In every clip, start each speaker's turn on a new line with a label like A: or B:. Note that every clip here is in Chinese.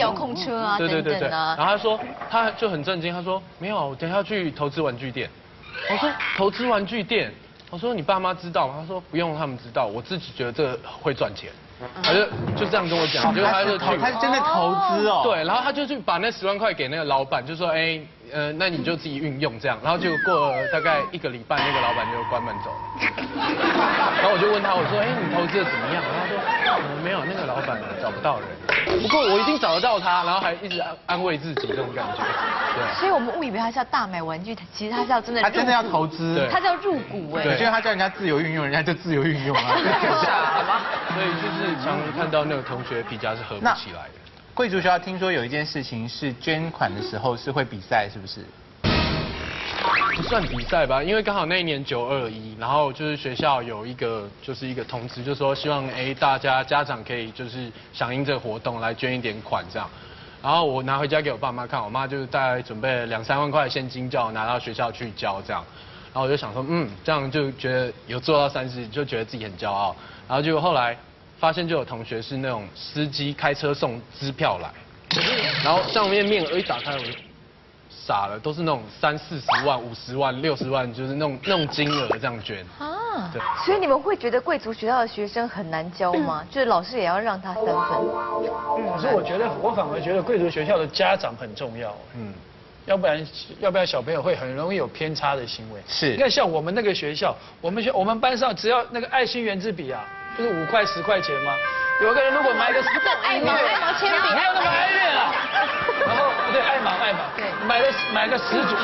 A: 遥控车啊，
B: 对
A: 等等啊。
B: 然后他说，他就很震惊，他说没有，我等一下去投资玩具店。我说投资玩具店，我说你爸妈知道吗？他说不用他们知道，我自己觉得这会赚钱。他就这样跟我讲，结果他就去，
C: 他是真的投资哦。
B: 对，然后他就去把那10万块给那个老板，就说哎。那你就自己运用这样，然后就过了大概1个礼拜，那个老板就关门走了。然后我就问他，我说，哎，你投资的怎么样？然后他说，没有，那个老板找不到人。不过我一定找得到他，然后还一直安慰自己这种感觉。对。
A: 所以我们误以为他是要大买玩具，其实他是要真的。
C: 他真的要投资，
A: 他是要入股哎。
C: 我觉得他叫人家自由运用，人家就自由运用啊。
B: 所以就是常看到那个同学皮夹是合不起来的。
C: 贵族学校听说有一件事情是捐款的时候是会比赛，是不是？
B: 不算比赛吧，因为刚好那一年921，然后就是学校有一个通知，就说希望大家家长可以就是响应这个活动来捐一点款这样。然后我拿回家给我爸妈看，我妈就是大概准备了2-3万块现金叫我拿到学校去交这样。然后我就想说，这样就觉得有做到3事，就觉得自己很骄傲。然后结果后来。发现就有同学是那种司机开车送支票来，然后上面面额一打开我就傻了，都是那种30-40万、50万、60万，就是那种金额这样捐。啊，对。
A: 所以你们会觉得贵族学校的学生很难教吗？就是老师也要让他3分。
D: 可是我反而觉得贵族学校的家长很重要。要不然小朋友会很容易有偏差的行为。
C: 是。
D: 你看像我们那个学校，我们班上只要那个爱心圆珠笔啊。不是5块10块钱吗？有个人如果买一个
A: 爱毛铅笔，
D: 没有那么爱恋啊。然后不对，爱毛，对，买个10组。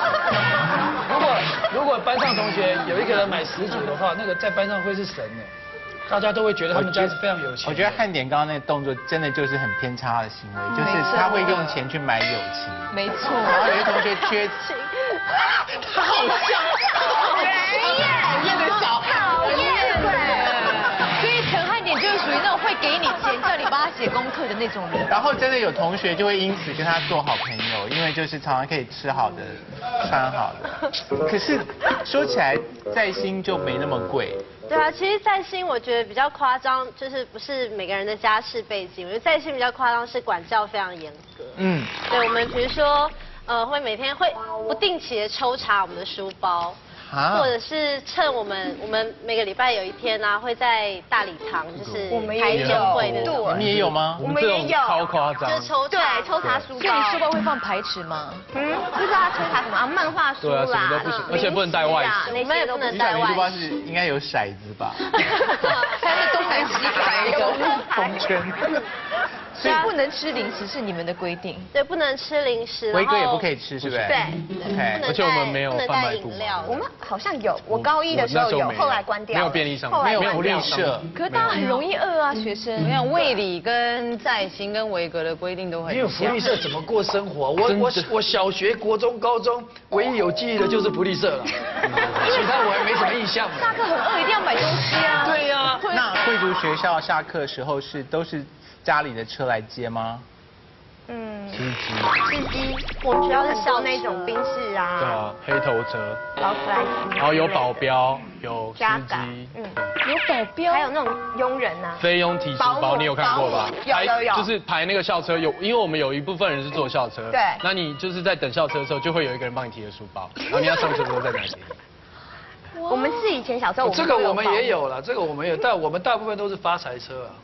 D: 如果班上同学有一个人买10组的话，那个在班上会是神呢。大家都会觉得他们家是非常有钱。
C: 我觉得汉典刚刚那个动作真的就是很偏差的行为，就是他会用钱去买友情。
A: 没错。
C: 然后有些同学缺情，他好像。
A: 给你钱叫你帮他写功课的那种人，
C: 然后真的有同学就会因此跟他做好朋友，因为就是常常可以吃好的、穿好的。可是说起来，在新就没那么贵。
E: 对啊，其实在新我觉得比较夸张，就是不是每个人的家世背景，我觉得在新比较夸张是管教非常严格。对，我们比如说会每天会不定期的抽查我们的书包。或者是趁我们每个礼拜有一天呢，会在大礼堂就是开宴会的。
C: 对，你也有吗？
E: 我们也有，
B: 超夸张，
E: 就是抽查书包。
A: 所以你书包会放牌尺吗？
E: 不知道抽查什么啊？漫画书啦，
B: 什么都不行，而且不能带外食。
E: 我们也不能带外食。
C: 书包是应该有骰子吧？
A: 还是东南西北一个
C: 风圈。
A: 所以不能吃零食是你们的规定。
E: 对，不能吃零食。
C: 威哥也不可以吃，是不是？
E: 对。
C: OK。
B: 而且我们没有贩卖部。
E: 我们好像有，我高1的时候有，后来关掉。
B: 没有便利商店，
C: 没有福利社。
A: 可是大家很容易饿啊，学生。
F: 你看卫理跟在新跟维格的规定都很像。
D: 没有福利社怎么过生活？我小学、国中、高中唯一有记忆的就是福利社了，其他我还没什么印象。
A: 下课很饿，一定要买东西啊。
D: 对呀。
C: 那贵族学校下课的时候都是家里的车来接吗？
E: 司机，我们学校是校那种宾士啊，
B: 对啊，黑头车，
E: 劳斯莱斯，
B: 然后有保镖，有司机，
A: 有保镖，
E: 还有那种佣人啊，
B: 菲佣提书包，你有看过吧？
E: 有，
B: 就是排那个校车因为我们有一部分人是坐校车，
E: 对，
B: 那你就是在等校车的时候，就会有一个人帮你提着书包，然后你要上车的时候再拿给你。
E: 我们是以前小时候，
D: 这个我们也有了，这个我们有，但我们大部分都是发财车啊。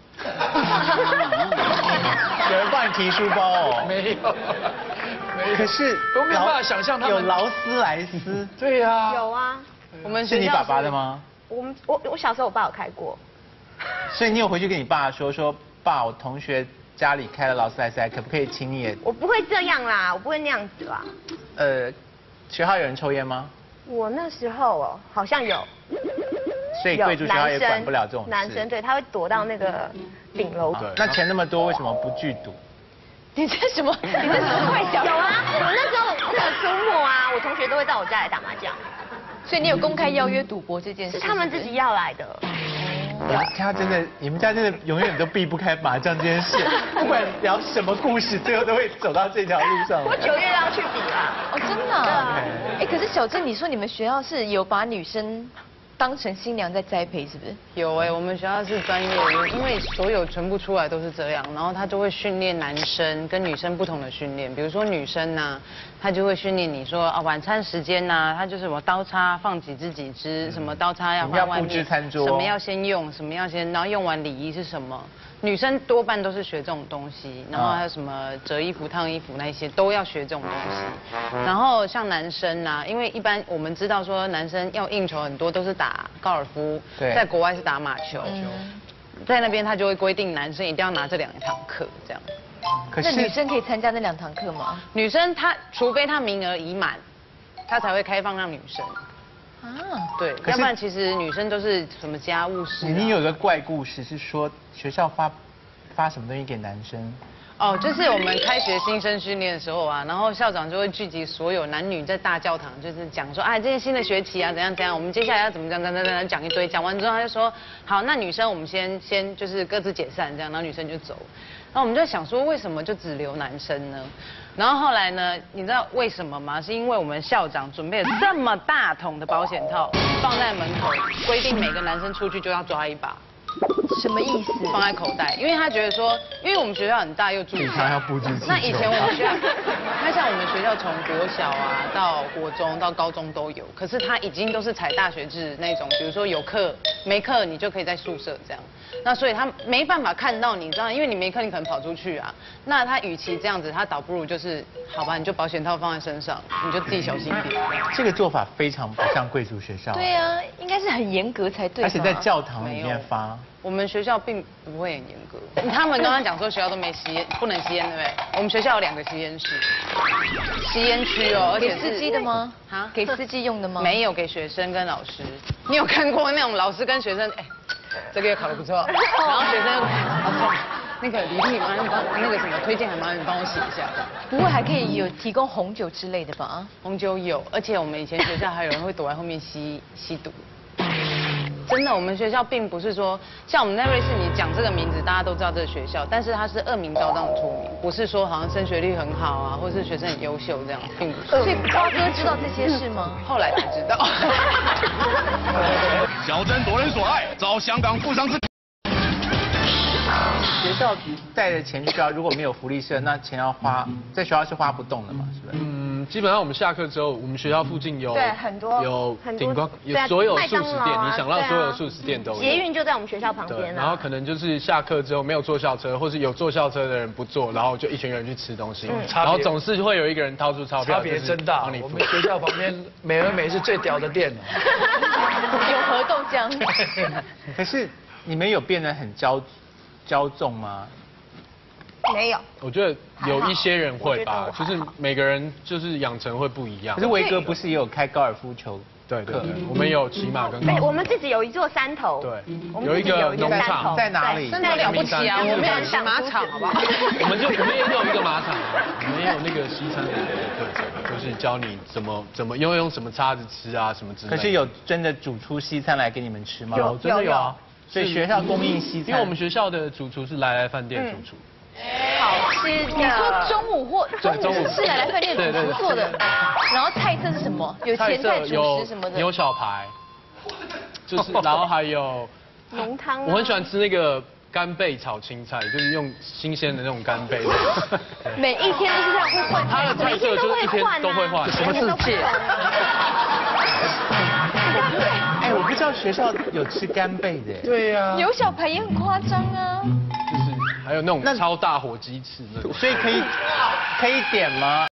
C: 有人帮你提书包哦？
D: 没有，
C: 可是
D: 都没有办法想象他们
C: 有劳斯莱斯。
D: 对呀。
E: 有啊。
F: 我们
C: 是你爸爸的吗？
E: 我小时候我爸有开过。
C: 所以你有回去跟你爸说，爸，我同学家里开了劳斯莱斯，可不可以请你也？
E: 我不会这样啦，我不会那样子啦。
C: 学校有人抽烟吗？
E: 我那时候好像有。
C: 所以贵族学校也管不了这种事。
E: 男生对，他会躲到那个顶楼。
C: 那钱那么多，为什么不拒赌？
A: 你这什么？你这什么坏小？
E: 有啊，我那时候周末啊，我同学都会到我家来打麻将。
A: 所以你有公开邀约赌博这件事？
E: 是他们自己要来的。
C: 你们家真的永远都避不开麻将这件事，不管聊什么故事，最后都会走到这条路上。
E: 我9月要去比啦。
A: 哦，真的？可是小珍，你说你们学校是有把女生当成新娘在栽培，是不是？
F: 有我们学校是专业的，因为所有全部出来都是这样，然后他就会训练男生跟女生不同的训练，比如说女生呢，他就会训练你说啊晚餐时间呢，他就是什么刀叉放几只，什么刀叉要放外面，
C: 布置餐桌，
F: 什么要先用，什么要先，然后用完礼仪是什么。女生多半都是学这种东西，然后还有什么折衣服、烫衣服那些都要学这种东西。然后像男生啊，因为一般我们知道说男生要应酬很多都是打高尔夫，在国外是打马球，在那边他就会规定男生一定要拿这2堂课这样。
A: 那女生可以参加那2堂课吗？
F: 女生除非她名额已满，她才会开放让女生。对，要不然其实女生都是什么家务事。
C: 你有一个怪故事是说学校发什么东西给男生？
F: 哦，就是我们开学新生训练的时候啊，然后校长就会聚集所有男女在大教堂，就是讲说，哎，这些新的学期啊，怎样，我们接下来要怎么讲一堆，讲完之后他就说，好，那女生我们先就是各自解散这样，然后女生就走。然后我们就想说，为什么就只留男生呢？然后后来呢，你知道为什么吗？是因为我们校长准备了这么大桶的保险套放在门口，规定每个男生出去就要抓1把。
A: 什么意思？
F: 放在口袋，因为他觉得说，因为我们学校很大又住
C: 他要布置。
F: 那以前我们学校，他像我们学校从国小啊到国中到高中都有，可是他已经都是采大学制那种，比如说有课没课你就可以在宿舍这样。那所以他没办法看到你知道，因为你没课你可能跑出去啊。那他与其这样子，他倒不如就是好吧，你就保险套放在身上，你就自己小心一点。
C: 这个做法非常不像贵族学校。
A: 对啊，应该是很严格才对。
C: 而且在教堂里面发。
F: 我们学校并不会很严格。他们刚刚讲说学校都没吸烟，不能吸烟，对不对？我们学校有2个吸烟室，吸烟区哦，而且
A: 给司机的吗？
F: 啊，
A: 给司机用的吗？
F: 没有，给学生跟老师。你有看过那种老师跟学生？哎，这个也考得不错。然后学生那个李丽，麻烦那个什么推荐，麻烦你帮我写一下。
A: 不过还可以有提供红酒之类的吧？
F: 红酒有，而且我们以前学校还有人会躲在后面吸毒。真的，我们学校并不是说像我们那瑞士，你讲这个名字，大家都知道这个学校，但是它是恶名昭彰的出名，不是说好像升学率很好啊，或是学生很优秀这样，并不是。
A: 所以瓜哥知道这些事吗？
F: 后来才知道。
G: 小珍夺人所爱，遭香港富商之。
C: 学校带着钱去学校，如果没有福利社，那钱要花，在学校是花不动的嘛，是不是？
B: 基本上我们下课之后，我们学校附近有
H: 很多
B: 顶光，有所有素食店，你想到所有素食店都有。
H: 捷运就在我们学校旁边。
B: 然后可能就是下课之后没有坐校车，或是有坐校车的人不坐，然后就一群人去吃东西，然后总是会有一个人掏出钞票，
D: 差别真大。我们学校旁边美而美是最屌的店。
A: 有河豆浆。
C: 可是你们有变得很骄纵吗？
H: 没有，
B: 我觉得有一些人会吧，就是每个人就是养成会不一样。
C: 可是维哥不是也有开高尔夫球？
B: 对，我们有骑马跟。
H: 我们自己有一座山头。
B: 对，有一个农场
C: 在哪里？
F: 真的了不起啊！我们有骑马场，好不好？
B: 我们也有一个马场，我们也有那个西餐的课程，就是教你怎么用什么叉子吃啊什么之类的。
C: 可是有真的煮出西餐来给你们吃吗？
B: 有，真的有啊。
C: 所以学校供应西餐，
B: 因为我们学校的主厨是来饭店主厨。
A: 好吃的。你说中午是来饭店主厨做的，然后菜色是什么？有前菜、主食什么的。
B: 牛小排，就是然后还有
H: 浓汤。
B: 我很喜欢吃那个干贝炒青菜，就是用新鲜的那种干贝。
H: 每一天都是这样会换，
B: 它的菜色就是一天都会换。
F: 什么世界？
C: 哎，我不知道学校有吃干贝的。
D: 对呀。
A: 牛小排也很夸张啊。
B: 就是还有那种超大火鸡翅那种。
C: 所以可以点吗？